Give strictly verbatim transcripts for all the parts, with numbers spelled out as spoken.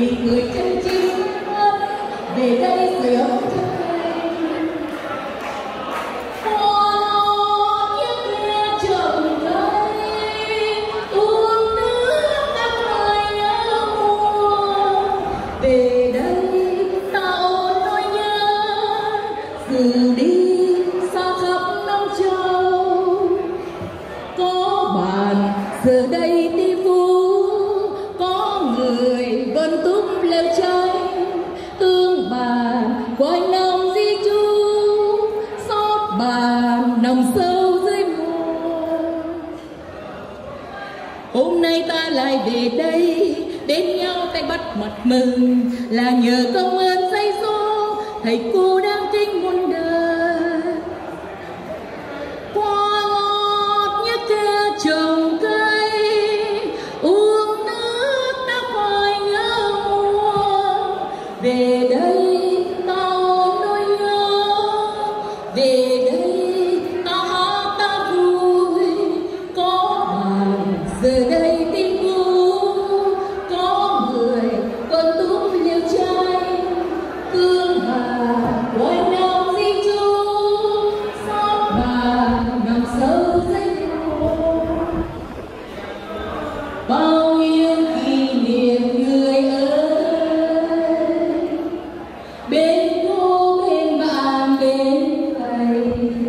vì người chân chính về đây sửa từ đi xa khắp năm châu, có bạn giờ đây đi vũ, có người vẫn túc lều tranh tương bàn quanh năm di chú, xót bàn nằm sâu dưới mùa. Hôm nay ta lại về đây đến nhau tay bắt mặt mừng, là nhờ công ơn dạy dỗ thầy cô đang kinh muôn đời. Hoa ngọt như kia trồng cây, uống nước đã phải nhớ mùa. Về đây ta ôm nỗi nhớ, về đây ta hát ta vui, có bạn giờ đây tin vui, có người vẫn túc liều trai tương bàn quanh năm di chú, xót bàn nằm sâu dưới mùa. Bao nhiêu kỷ niệm người ơi, bên cô bên bạn bên thầy,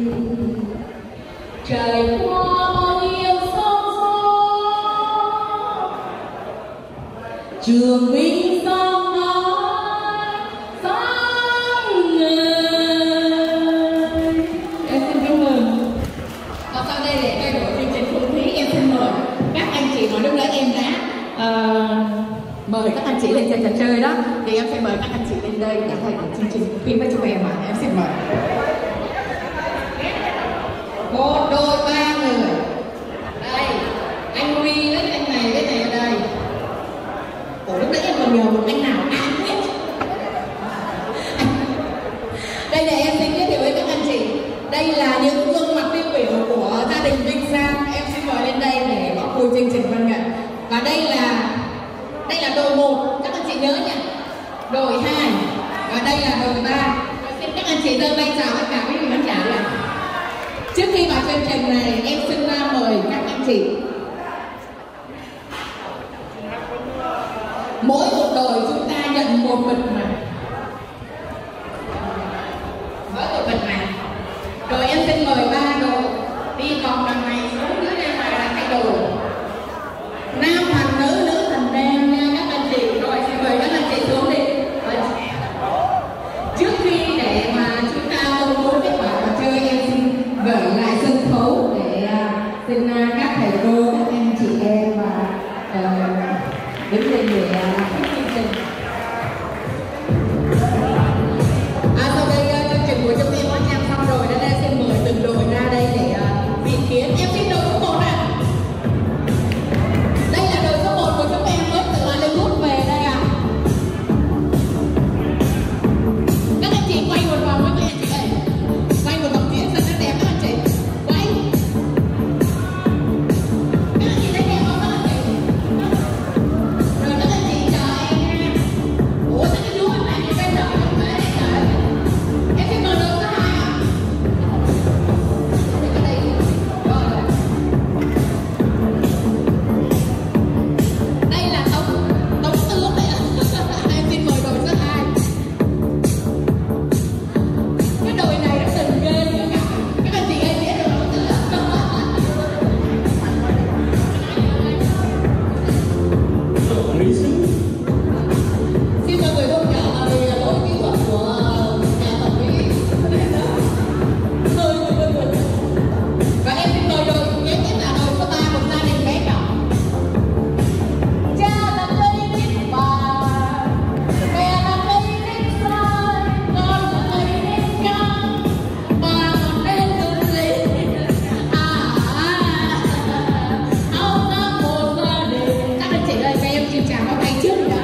trải qua bao nhiêu sóng gió, trường minh sáng ngời sáng ngời. Em xin cảm ơn. Và sau đây để thay đổi chương trình không khí, em xin mời các anh chị mà lúc nãy em đã uh, mời các anh chị lên trên trò chơi đó, thì em sẽ mời các anh chị lên đây để thay đổi chương trình không khí với chúng em ạ. Em xin mời một đôi ba người. Đây, anh Huy với anh này với này ở đây. Ủa lúc nãy em còn nhờ một anh nào ai biết. Đây để em xin giới thiệu với các anh chị. Đây là những gương mặt tiêu biểu của gia đình Vinh Sang. Em xin mời lên đây để góp vui chương trình văn nghệ. Và đây là đây là đội một, các anh chị nhớ nha. Đội hai và đây là đội ba. Xin các anh chị giơ tay chào tất cả quý vị khán giả ạ. Trước khi vào chương trình này, em xin mời các anh chị. Mỗi một đội chúng ta nhận một bịch mặt. Mỗi một bịch mặt. Rồi em xin mời ba đội đi còn đằng này xuống dưới đây mà là hai đội. Nam thành nữ, nữ thành nam nha các anh chị. Rồi xin mời các anh chị xuống đi. Trước khi để mà chúng ta công bố kết quả trò chơi, em xin gửi lại sân khấu để uh, xin uh, các thầy cô, các anh chị em và uh, đứng lên để uh, chương trình. À, sau đây uh, chương trình của chúng em đã nhằm xong rồi, nên em xin mời từng đội ra đây để uh, viết kiến. Em xin đội số một ạ. Đây là đội số một của chúng em mới từ Hollywood về đây ạ. À. Các anh chị quay một vòng với các anh chị ơi. Quay một vòng diễn rất là đẹp các anh chị. Quay. Các anh chị thấy đẹp không các anh chị? Rồi các anh chị chờ em nha. Ủa sao cái đuôi này nó bên đợi không phải đấy trời. Em xin mời đội số hai ạ. Ở đây. Rồi. Đây là tống tống tướng đấy ạ. Em xin mời đội số hai. Cái đội này nó từng ghê nữa cả. Các anh chị ai biết được không? Xin mời người không nhỏ là vì lỗi kỹ thuật của nhà thẩm mỹ. Thôi, thôi, thôi, thôi. Và em xin mời đội kế tiếp là đội số ba, một gia đình bé nhỏ. Cha là cây nít bà, mẹ là cây nít sai, con là cây nít trắng, bà còn tên được gì? À, à, ông đã một gia đình. Các anh chị ơi, cho em xin chào các anh trước đã.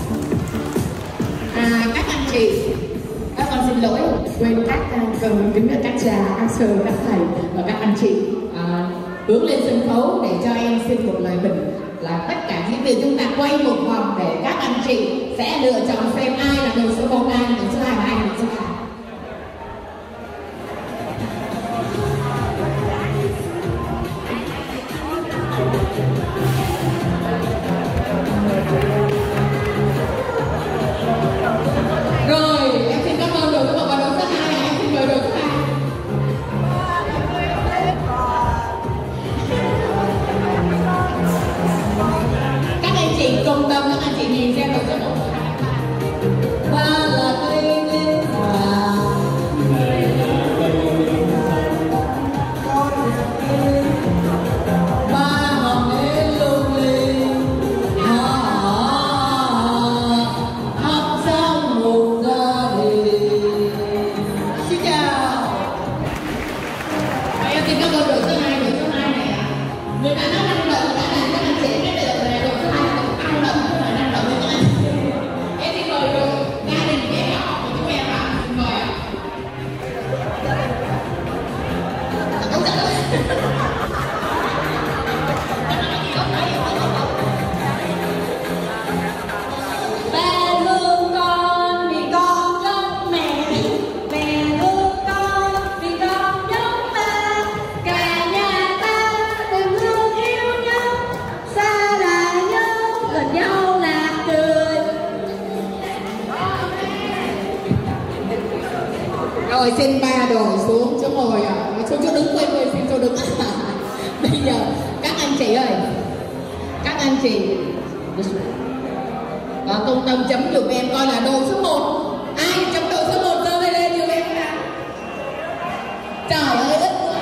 À, các anh chị, các con xin lỗi quên các cần kính các cha, các sư, các thầy và các anh chị à, hướng lên sân khấu để cho em xin một lời bình là tất cả diễn viên chúng ta quay một vòng để các anh chị sẽ lựa chọn xem ai là đội số một, ai là đội số hai và ai là đội số ba. Rồi, em xin cảm ơn đội số một và đội số hai. Em xin mời đội số hai. Các anh chị công tâm, các anh chị nhìn xem đội số một. Ba là cây lên hòa, ba ngọn nến lung linh, hát trong một gia đình. Xin chào. Và em xin cảm ơn đội số hai. Đội số hai này ạ, người ta nói năng động, đã làm các anh chị cái đội này, đội số hai là đội tăng động, không phải năng động với các anh chị. Em xin mời đội gia đình bé nhỏ của chúng em ạ. Xin mời ạ. Không trả lời. Mẹ thương con vì con giống mẹ, mẹ thương con vì con giống ba, cả nhà ta tình thương yêu nhau, xa là nhau, gần nhau là cười. Rồi xin ba đội xuống chỗ ngồi ạ, xuống chỗ đứng, quên quên xin chỗ đứng. Bây giờ các anh chị ơi, các anh chị và công tâm chấm giùm em coi là đội số một. Ai chấm đội số một giơ tay lên giùm em nào. Trời ơi, ít quá.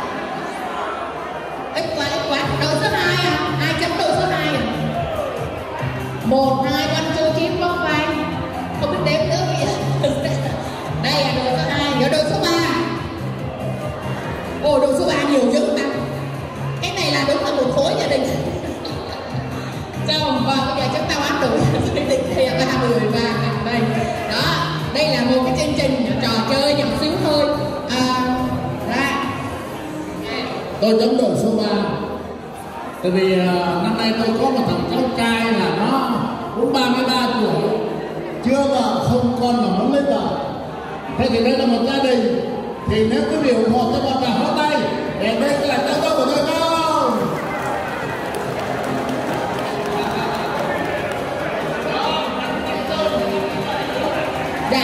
Ít quá, ít quá. Đội số hai à? Ai chấm đội số hai à? Một, hai, con chưa chín bóc vai. Không biết đếm nữa bây giờ. Đây là đội số hai, rồi đội số ba. Ồ, đội số ba nhiều dữ mà. Cái này là đúng là một khối gia đình. Chồng, và bây giờ chúng ta bắt đầu định theo ba người và đây. Đó, đây là một cái chương trình trò chơi nhỏ xíu thôi. À, ra. Tôi chấm đội số ba. Tại vì uh, năm nay tôi có một thằng cháu trai là nó cũng ba mươi ba tuổi, chưa vợ không con mà muốn lấy vợ. Thế thì đây là một gia đình. Thì nếu quý vị ủng hộ cho bọn cả hóa tay để đây là cháu tôi của tôi không? Dạ.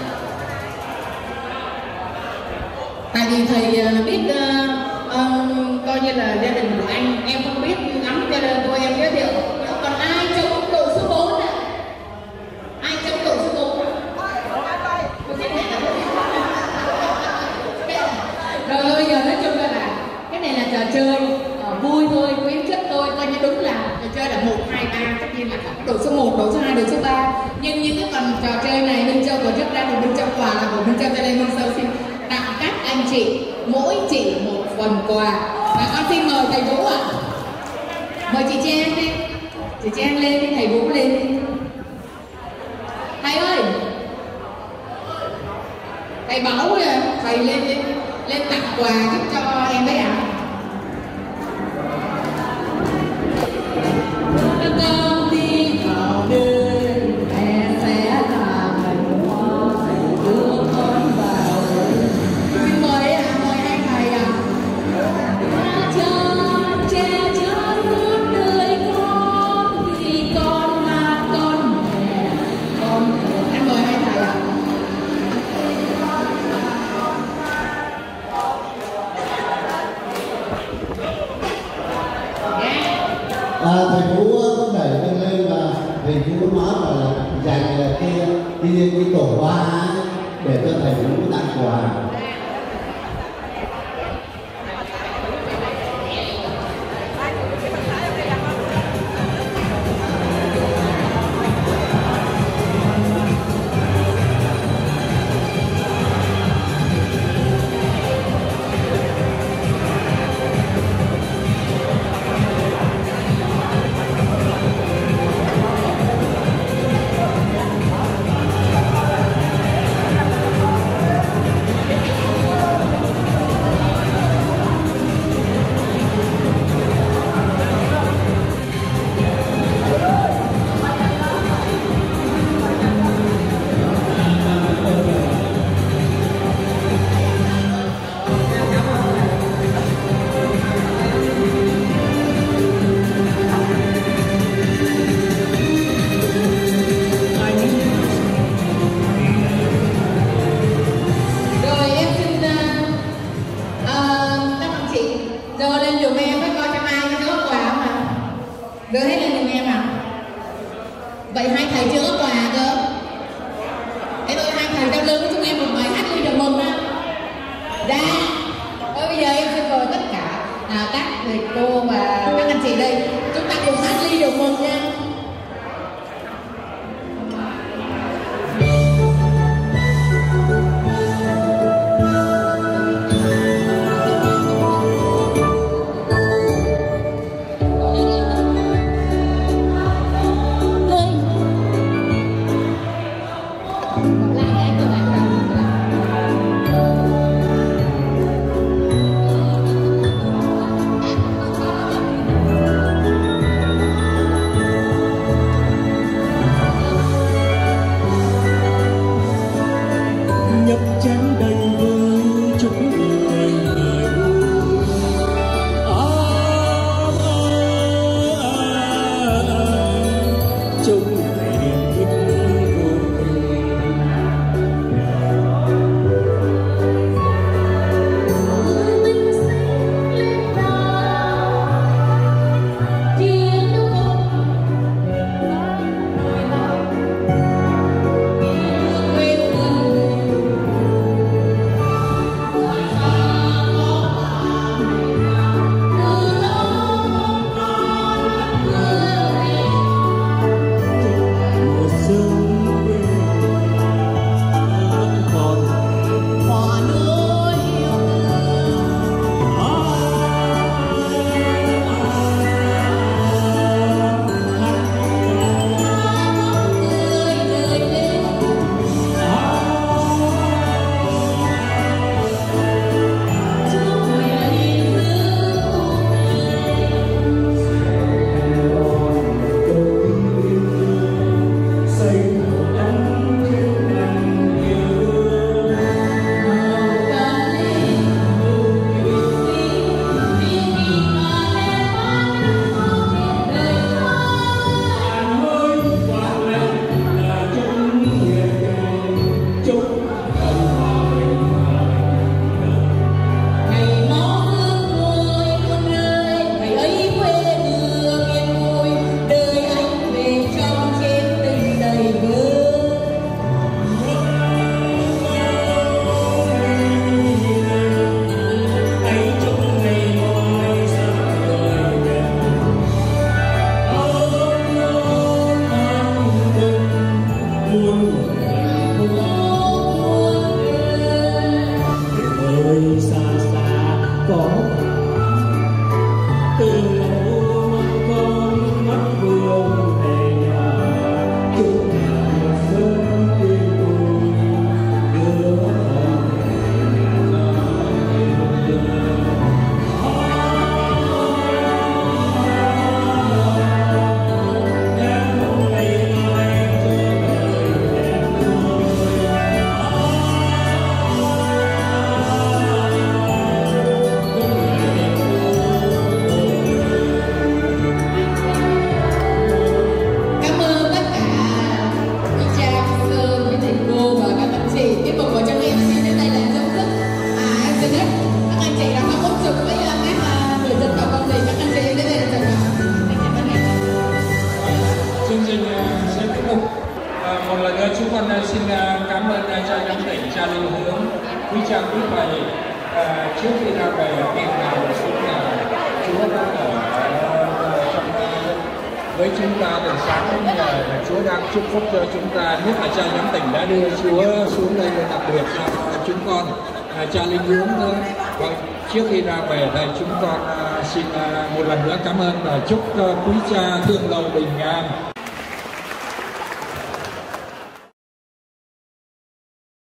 Tại vì thầy biết uh, uh, coi như là gia đình của anh em không biết lắm cho nên tôi em giới thiệu. Còn ai chống đội số bốn ạ? Ai chống đội số bốn ạ? Rồi bây giờ nói chung là cái này là trò chơi uh, vui thôi, khuyến khích thôi, coi như đúng là trò chơi là một, hai, ba, tất nhiên là có đội số một, đội số hai, đội số ba. Nhưng những cái phần trò chơi này Minh Châu tổ chức ra thì Minh Châu quà là của Minh Châu, cho nên Minh Châu xin tặng các anh chị mỗi chị một phần quà. Và con xin mời thầy Vũ ạ. Mời chị Trang đi. Chị Trang lên đi, thầy Vũ lên đi. Thầy ơi, thầy Bảo rồi, thầy lên đi, lên tặng quà giúp cho em đấy ạ. Con đi vào đêm, mẹ sẽ là cành hoa đưa con vào đêm. Xin mời ạ, mời hai thầy ạ. Cha che chở suốt đời con, vì con là con mẹ, con em mời hai thầy ạ. À, thầy Phú có đẩy lên lên là thầy Phú nói là dành cái cái cái tổ hoa để cho thầy Phú tặng quà. à? Vậy hai thầy chưa có quà cơ. Thế thôi hai thầy đau lưng chúng em một bài hát ly được mừng á. Dạ. Thôi bây giờ em xin mời tất cả à, các thầy cô và các anh chị đây, chúng ta cùng hát ly được mừng nha. Chúng con xin cảm ơn cha giám tỉnh, cha Linh Hướng, quý cha quý thầy. À, trước khi ra về tiền nào xuống nhà Chúa đã ở trong với chúng ta từ sáng đến giờ, Chúa đang chúc phúc cho chúng ta, nhất là cha giám tỉnh đã đưa Chúa xuống đây đặc biệt cho chúng con. À, cha Linh Hướng nữa. Và trước khi ra về đây chúng con xin một lần nữa cảm ơn và chúc quý cha thương lâu bình an.